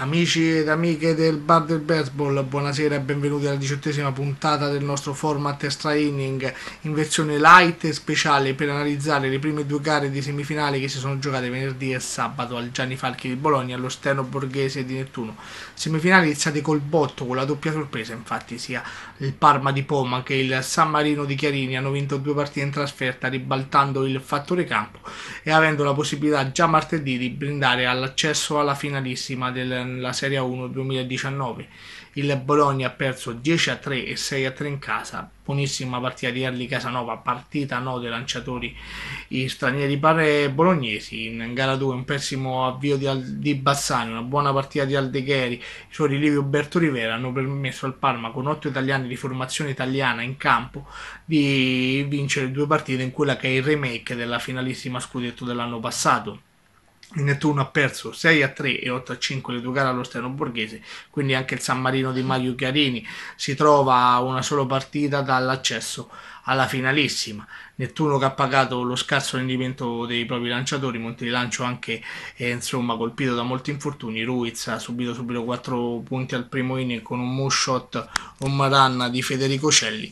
Amici ed amiche del Bar del Baseball, buonasera e benvenuti alla 18ª puntata del nostro format extra inning in versione light e speciale per analizzare le prime due gare di semifinali che si sono giocate venerdì e sabato al Gianni Falchi di Bologna e allo Steno Borghese di Nettuno. Semifinali iniziate col botto, con la doppia sorpresa, infatti sia il Parma di Poma che il San Marino di Chiarini hanno vinto due partite in trasferta ribaltando il fattore campo e avendo la possibilità già martedì di brindare all'accesso alla finalissima della Serie 1 2019. Il Bologna ha perso 10-3 e 6-3 in casa, buonissima partita di Erli Casanova, partita no dei lanciatori stranieri bolognesi. In gara 2 un pessimo avvio di Bassani, una buona partita di Aldegheri, i suoi rilievi Umberto Rivera hanno permesso al Parma, con 8 italiani di formazione italiana in campo, di vincere due partite in quella che è il remake della finalissima scudetto dell'anno passato. Il Nettuno ha perso 6-3 e 8-5 le due gare allo Steno Borghese, quindi anche il San Marino di Mario Chiarini si trova a una sola partita dall'accesso alla finalissima. Nettuno che ha pagato lo scarso rendimento dei propri lanciatori, Monte di Lancio anche colpito da molti infortuni. Ruiz ha subito 4 punti al primo inning con un moonshot home run di Federico Celli,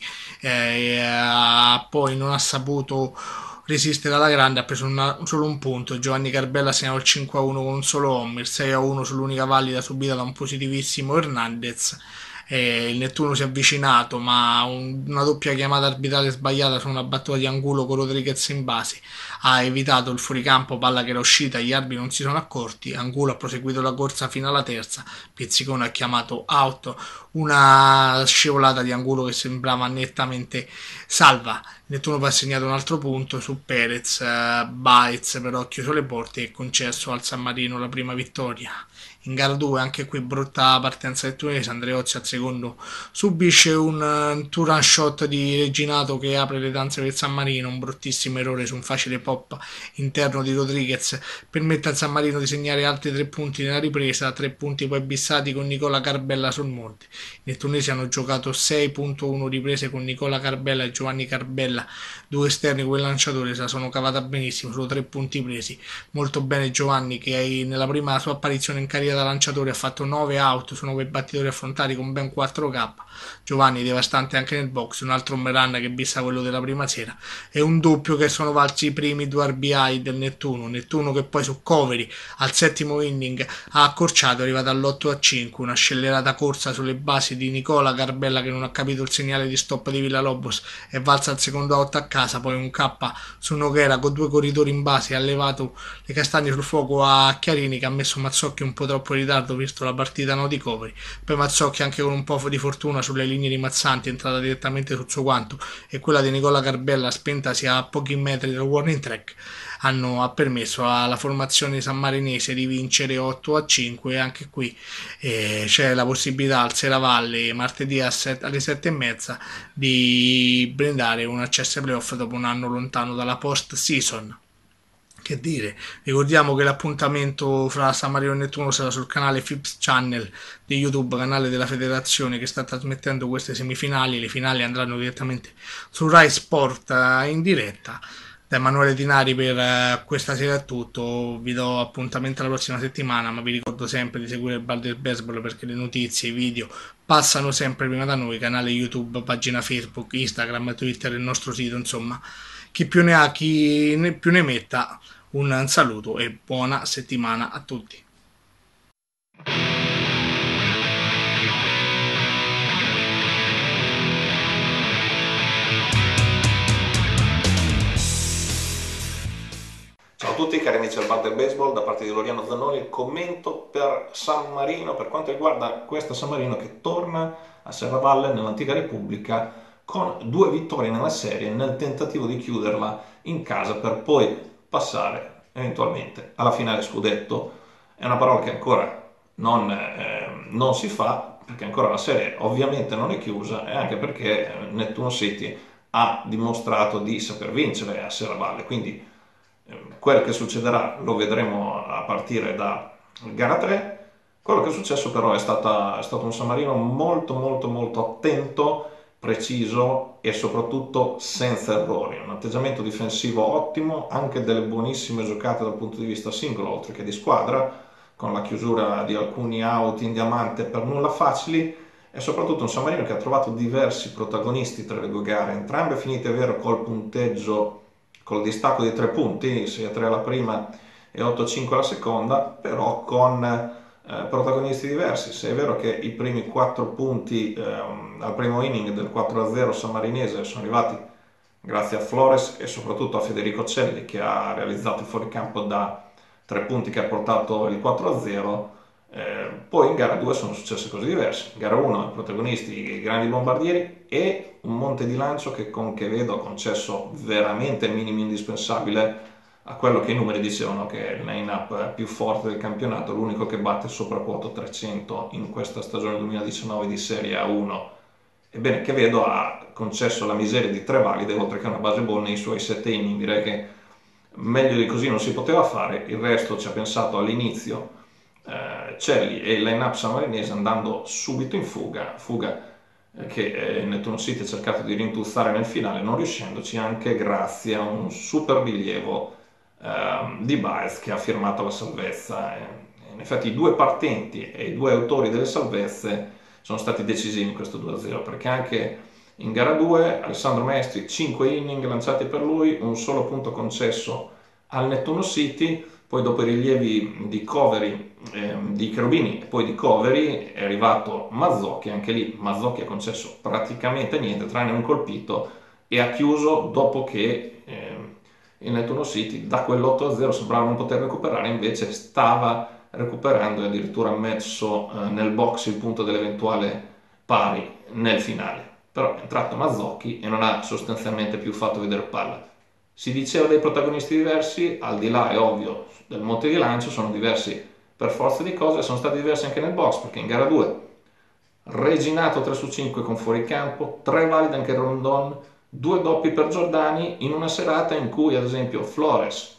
poi non ha saputo resistere alla grande, ha preso solo un punto. Giovanni Carbella ha segnato il 5-1 con un solo home, il 6-1 sull'unica valida subita da un positivissimo Hernandez. Il Nettuno si è avvicinato, ma una doppia chiamata arbitrale sbagliata su una battuta di Angulo con Rodriguez in base ha evitato il fuoricampo, palla che era uscita, gli arbitri non si sono accorti. Angulo ha proseguito la corsa fino alla terza, Pizzicone ha chiamato out, una scivolata di Angulo che sembrava nettamente salva. Nettuno poi ha segnato un altro punto su Perez, Baez però ha chiuso le porte e concesso al San Marino la prima vittoria. In gara 2 anche qui brutta partenza nettunese, Andreozzi al secondo subisce un two-run shot di Reginato che apre le danze per San Marino, un bruttissimo errore su un facile pop interno di Rodriguez permette al San Marino di segnare altri 3 punti nella ripresa, 3 punti poi bissati con Nicola Carbella sul monte. I nettunesi hanno giocato 6.1 riprese con Nicola Carbella e Giovanni Carbella, due esterni quel lanciatore, se la sono cavata benissimo, solo 3 punti presi. Molto bene Giovanni che nella prima sua apparizione in carriera da lanciatore ha fatto 9 out su 9 battitori affrontati con ben 4K. Giovanni devastante anche nel box, un altro home run che bissa quello della prima sera e un doppio che sono valsi i primi 2 RBI del Nettuno che poi su Coveri al settimo inning ha accorciato, è arrivato all'8-5, una scellerata corsa sulle basi di Nicola Carbella che non ha capito il segnale di stop di Villalobos e valsa al secondo out a casa, poi un K su Noguera con 2 corridori in base ha levato le castagne sul fuoco a Chiarini che ha messo Mazzocchi un po' troppo in ritardo visto la partita no di Coveri, poi Mazzocchi anche con un po' di fortuna sulle linee di Mazzanti è entrata direttamente sul suo guanto e quella di Nicola Carbella spentasi a pochi metri dal warning track ha permesso alla formazione sammarinese di vincere 8-5 e anche qui c'è la possibilità al Serravalle martedì alle 7:30 di brindare un accesso ai playoff dopo un anno lontano dalla post season. Che dire, ricordiamo che l'appuntamento fra San Marino e Nettuno sarà sul canale Fips Channel di YouTube, canale della federazione che sta trasmettendo queste semifinali. Le finali andranno direttamente su Rai Sport in diretta. Da Emanuele Tinari per questa sera è tutto, vi do appuntamento la prossima settimana, ma vi ricordo sempre di seguire il Bar del Baseball perché le notizie, i video passano sempre prima da noi, canale YouTube, pagina Facebook, Instagram, Twitter, il nostro sito, insomma, chi più ne ha, chi più ne metta. Un saluto e buona settimana a tutti. Ciao a tutti cari amici del Bar del Baseball, da parte di Loriano Zannoni il commento per San Marino per quanto riguarda questo San Marino che torna a Serravalle nell'antica Repubblica con 2 vittorie nella serie nel tentativo di chiuderla in casa per poi passare eventualmente alla finale scudetto. È una parola che ancora non si fa perché ancora la serie ovviamente non è chiusa e anche perché Nettuno City ha dimostrato di saper vincere a Serravalle, quindi quel che succederà lo vedremo a partire da gara 3. Quello che è successo però è stato un San Marino molto attento, preciso e soprattutto senza errori, un atteggiamento difensivo ottimo, anche delle buonissime giocate dal punto di vista singolo oltre che di squadra, con la chiusura di alcuni out in diamante per nulla facili, e soprattutto un San Marino che ha trovato diversi protagonisti tra le due gare, entrambe finite, è vero, col punteggio, col distacco di 3 punti, 6-3 la prima e 8-5 la seconda, però con protagonisti diversi. Se è vero che i primi 4 punti al primo inning del 4-0 sammarinese sono arrivati grazie a Flores e soprattutto a Federico Celli, che ha realizzato il fuoricampo da 3 punti che ha portato il 4-0, poi in gara 2 sono successe cose diverse. In gara 1 i protagonisti, i grandi bombardieri, e un Monte di Lancio che con Quevedo ha concesso veramente il minimo indispensabile a quello che i numeri dicevano che è il line-up più forte del campionato, l'unico che batte sopra quota 300 in questa stagione 2019 di Serie A1. Ebbene, Quevedo ha concesso la miseria di 3 valide, oltre che una base buona nei suoi 7 inning. Direi che meglio di così non si poteva fare. Il resto ci ha pensato all'inizio Celli e il line-up sammarinese, andando subito in fuga che Nettuno City ha cercato di rintuzzare nel finale, non riuscendoci, anche grazie a un super rilievo di Baez, che ha firmato la salvezza. In effetti i 2 partenti e i 2 autori delle salvezze sono stati decisivi in questo 2-0, perché anche in gara 2 Alessandro Maestri, 5 inning lanciati per lui, un solo punto concesso al Nettuno City. Poi dopo i rilievi di Coveri, di Cherubini e poi di Coveri, è arrivato Mazzocchi. Anche lì Mazzocchi ha concesso praticamente niente tranne un colpito, e ha chiuso dopo che il Nettuno City da quell'8-0 sembrava non poter recuperare, invece stava recuperando e addirittura ha messo nel box il punto dell'eventuale pari nel finale. Però è entrato Mazzocchi e non ha sostanzialmente più fatto vedere palla. Si diceva dei protagonisti diversi, al di là, è ovvio, del Monte di Lancio, sono diversi per forza di cose, sono stati diversi anche nel box, perché in gara 2 Reginato 3 su 5 con fuoricampo, 3 valide anche Rondon, 2 doppi per Giordani, in una serata in cui ad esempio Flores,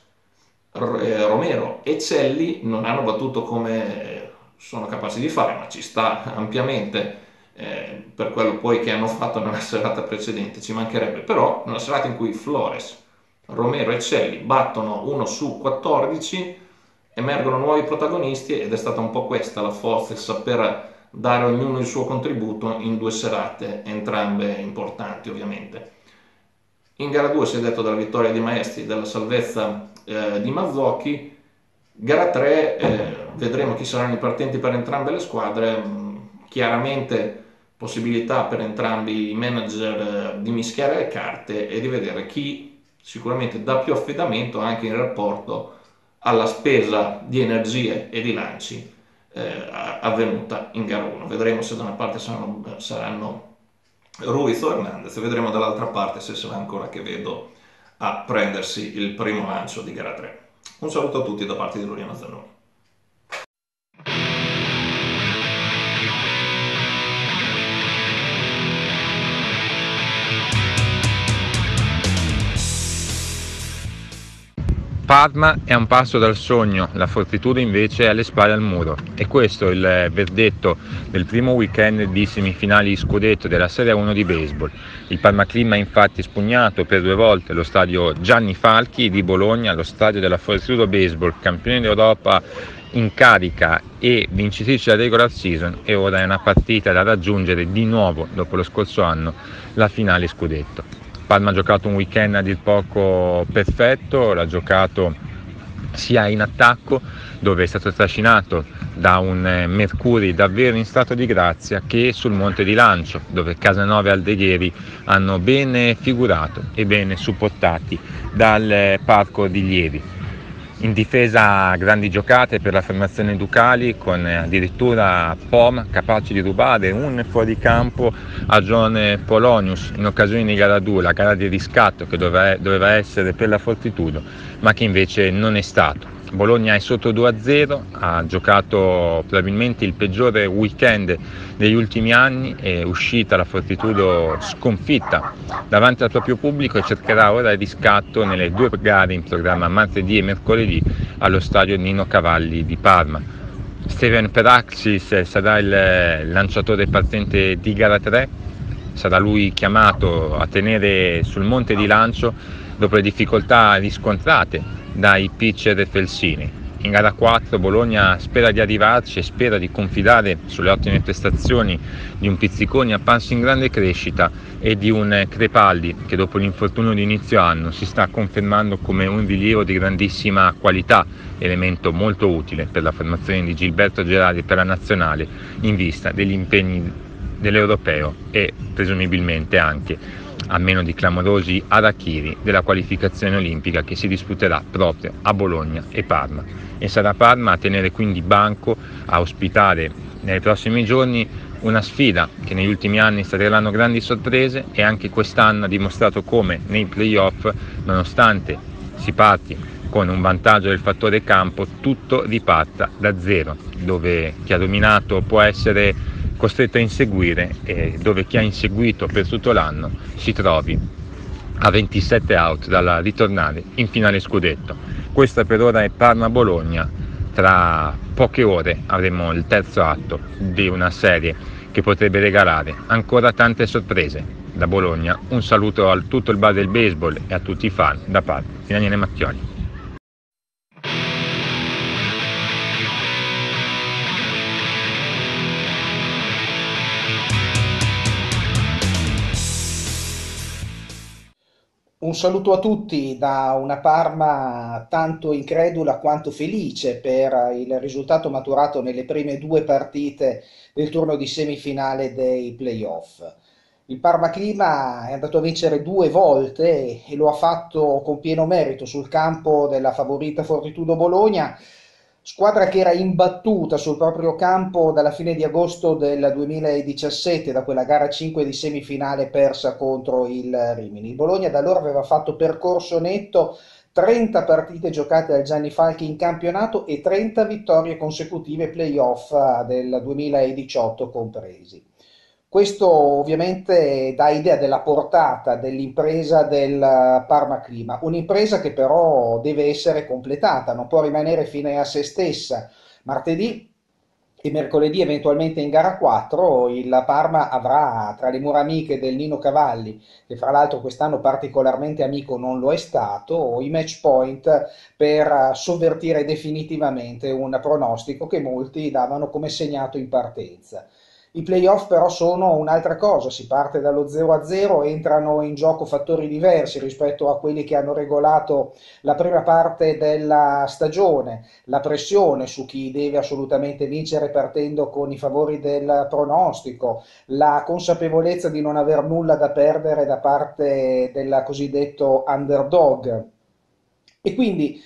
Romero e Celli non hanno battuto come sono capaci di fare, ma ci sta ampiamente per quello poi che hanno fatto nella serata precedente, ci mancherebbe. Però una serata in cui Flores, Romero e Celli battono 1 su 14, emergono nuovi protagonisti, ed è stata un po' questa la forza, il saper dare ognuno il suo contributo in 2 serate, entrambe importanti ovviamente. In gara 2 si è detto della vittoria di Maestri, della salvezza di Mazzocchi. Gara 3 vedremo chi saranno i partenti per entrambe le squadre. Chiaramente possibilità per entrambi i manager di mischiare le carte e di vedere chi sicuramente dà più affidamento anche in rapporto alla spesa di energie e di lanci avvenuta in gara 1. Vedremo se da una parte saranno Ruiz o Hernandez, e vedremo dall'altra parte se sarà ancora Quevedo a prendersi il primo lancio di gara 3. Un saluto a tutti da parte di Loriano Zannoni. Parma è a un passo dal sogno, la Fortitudo invece è alle spalle al muro. E questo è il verdetto del primo weekend di semifinali di scudetto della Serie 1 di baseball. Il Parma Clima ha infatti spugnato per 2 volte lo stadio Gianni Falchi di Bologna, lo stadio della Fortitudo Baseball, campione d'Europa in carica e vincitrice della regular season, e ora è una partita da raggiungere di nuovo dopo lo scorso anno, la finale scudetto. Parma ha giocato un weekend a dir poco perfetto, l'ha giocato sia in attacco, dove è stato trascinato da un Mercuri davvero in stato di grazia, che sul Monte di Lancio, dove Casanova e Aldegheri hanno bene figurato e bene supportati dal Parco di Lieri. In difesa grandi giocate per la formazione Ducali, con addirittura Pom capace di rubare un fuoricampo a John Polonius in occasione di gara 2, la gara di riscatto che doveva essere per la Fortitudo, ma che invece non è stato. Bologna è sotto 2-0, ha giocato probabilmente il peggiore weekend degli ultimi anni, è uscita la Fortitudo sconfitta davanti al proprio pubblico e cercherà ora il riscatto nelle 2 gare in programma martedì e mercoledì allo stadio Nino Cavalli di Parma. Steven Peraxis sarà il lanciatore partente di gara 3, sarà lui chiamato a tenere sul Monte di Lancio dopo le difficoltà riscontrate dai pitcher Felsini. In gara 4 Bologna spera di arrivarci e spera di confidare sulle ottime prestazioni di un Pizziconi apparso in grande crescita e di un Crepaldi che dopo l'infortunio di inizio anno si sta confermando come un rilievo di grandissima qualità, elemento molto utile per la formazione di Gilberto Gerardi per la nazionale in vista degli impegni dell'Europeo e presumibilmente anche, a meno di clamorosi arachiri, della qualificazione olimpica che si disputerà proprio a Bologna e Parma. E sarà Parma a tenere quindi banco, a ospitare nei prossimi giorni una sfida che negli ultimi anni sta regalando grandi sorprese e anche quest'anno ha dimostrato come nei playoff, nonostante si parti con un vantaggio del fattore campo, tutto riparta da zero, dove chi ha dominato può essere costretto a inseguire e dove chi ha inseguito per tutto l'anno si trovi a 27 out dalla ritornare in finale scudetto. Questa per ora è Parma-Bologna, tra poche ore avremo il terzo atto di una serie che potrebbe regalare ancora tante sorprese. Da Bologna un saluto a tutto il bar del baseball e a tutti i fan da parte di Daniele Mattioli. Un saluto a tutti da una Parma tanto incredula quanto felice per il risultato maturato nelle prime due partite del turno di semifinale dei playoff. Il Parma Clima è andato a vincere due volte e lo ha fatto con pieno merito sul campo della favorita Fortitudo Bologna, squadra che era imbattuta sul proprio campo dalla fine di agosto del 2017, da quella gara 5 di semifinale persa contro il Rimini. Il Bologna da allora aveva fatto percorso netto, 30 partite giocate dal Gianni Falchi in campionato e 30 vittorie consecutive playoff del 2018 compresi. Questo ovviamente dà idea della portata dell'impresa del Parma Clima, un'impresa che però deve essere completata, non può rimanere fine a se stessa. Martedì e mercoledì, eventualmente in gara 4, il Parma avrà tra le mura amiche del Nino Cavalli, che fra l'altro quest'anno particolarmente amico non lo è stato, i match point per sovvertire definitivamente un pronostico che molti davano come segnato in partenza. I playoff però sono un'altra cosa, si parte dallo 0-0, entrano in gioco fattori diversi rispetto a quelli che hanno regolato la prima parte della stagione, la pressione su chi deve assolutamente vincere partendo con i favori del pronostico, la consapevolezza di non aver nulla da perdere da parte del cosiddetto underdog. E quindi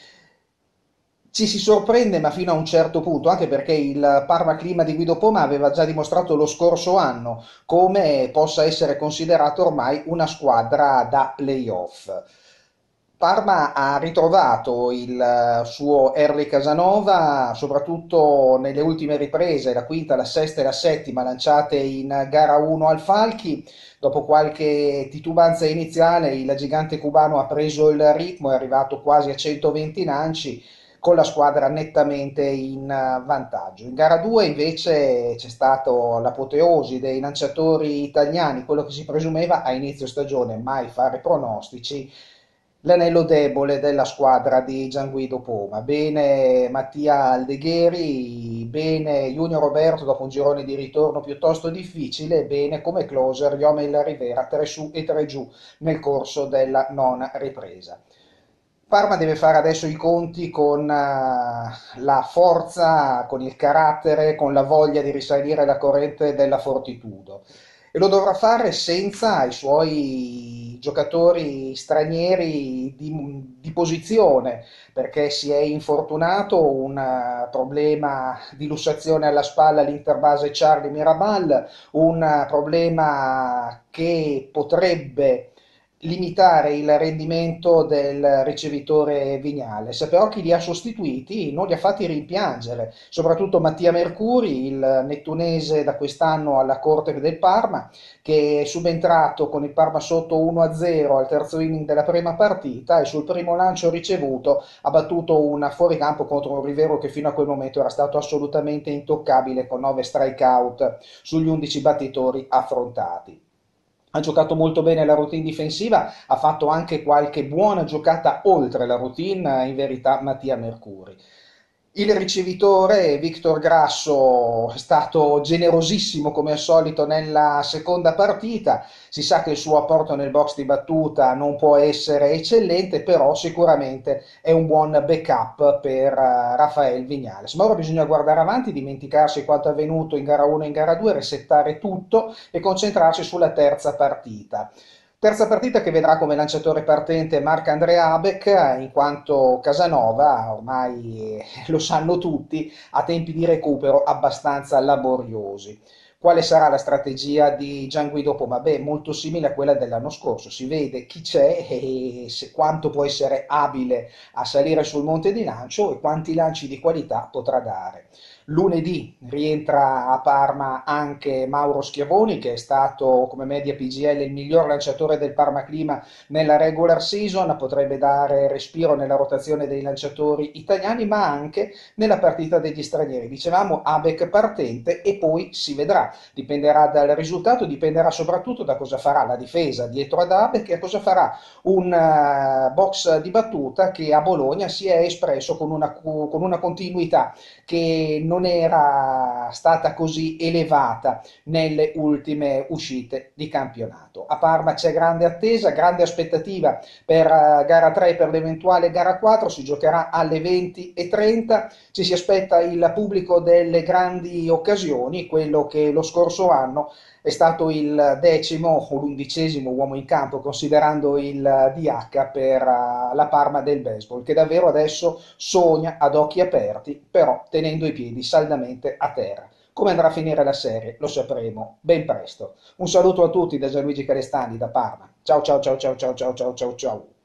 ci si sorprende, ma fino a un certo punto, anche perché il Parma Clima di Guido Poma aveva già dimostrato lo scorso anno come possa essere considerato ormai una squadra da playoff. Parma ha ritrovato il suo Erli Casanova, soprattutto nelle ultime riprese, la quinta, la sesta e la settima lanciate in gara 1 al Falchi. Dopo qualche titubanza iniziale, il gigante cubano ha preso il ritmo, è arrivato quasi a 120 lanci, con la squadra nettamente in vantaggio. In gara 2 invece c'è stata l'apoteosi dei lanciatori italiani, quello che si presumeva a inizio stagione, mai fare pronostici, l'anello debole della squadra di Gianguido Poma. Bene Mattia Aldegheri, bene Junior Roberto dopo un girone di ritorno piuttosto difficile, bene come closer Yomel Rivera, 3 su e 3 giù nel corso della nona ripresa. Parma deve fare adesso i conti con la forza, con il carattere, con la voglia di risalire la corrente della Fortitudo e lo dovrà fare senza i suoi giocatori stranieri di posizione, perché si è infortunato, un problema di lussazione alla spalla l'interbase Charlie Mirabal, un problema che potrebbe limitare il rendimento del ricevitore Vignales, però chi li ha sostituiti non li ha fatti rimpiangere, soprattutto Mattia Mercuri, il nettunese da quest'anno alla corte del Parma, che è subentrato con il Parma sotto 1-0 al terzo inning della prima partita e sul primo lancio ricevuto ha battuto un fuoricampo contro un Rivero che fino a quel momento era stato assolutamente intoccabile con 9 strikeout sugli 11 battitori affrontati. Ha giocato molto bene la routine difensiva, ha fatto anche qualche buona giocata oltre la routine, in verità Mattia Mercuri. Il ricevitore Victor Grasso è stato generosissimo come al solito nella seconda partita. Si sa che il suo apporto nel box di battuta non può essere eccellente, però sicuramente è un buon backup per Rafael Viñales. Ma ora bisogna guardare avanti, dimenticarsi quanto è avvenuto in gara 1 e in gara 2, resettare tutto e concentrarsi sulla terza partita. Terza partita che vedrà come lanciatore partente Marc-André Abeck, in quanto Casanova, ormai lo sanno tutti, ha tempi di recupero abbastanza laboriosi. Quale sarà la strategia di Gianguido Poma? Beh, molto simile a quella dell'anno scorso. Si vede chi c'è e quanto può essere abile a salire sul monte di lancio e quanti lanci di qualità potrà dare. Lunedì rientra a Parma anche Mauro Schiavoni, che è stato come media PGL il miglior lanciatore del Parma Clima nella regular season, potrebbe dare respiro nella rotazione dei lanciatori italiani, ma anche nella partita degli stranieri. Dicevamo Abeck partente e poi si vedrà, dipenderà dal risultato, dipenderà soprattutto da cosa farà la difesa dietro ad Abeck e cosa farà un box di battuta che a Bologna si è espresso con una continuità che non era stata così elevata nelle ultime uscite di campionato. A Parma c'è grande attesa, grande aspettativa per gara 3 e per l'eventuale gara 4, si giocherà alle 20:30, ci si aspetta il pubblico delle grandi occasioni, quello che lo scorso anno è stato il 10° o l'11° uomo in campo, considerando il DH per la Parma del baseball, che davvero adesso sogna ad occhi aperti, però tenendo i piedi saldamente a terra. Come andrà a finire la serie lo sapremo ben presto. Un saluto a tutti da Gianluigi Calestani da Parma. Ciao ciao ciao ciao ciao ciao ciao ciao ciao.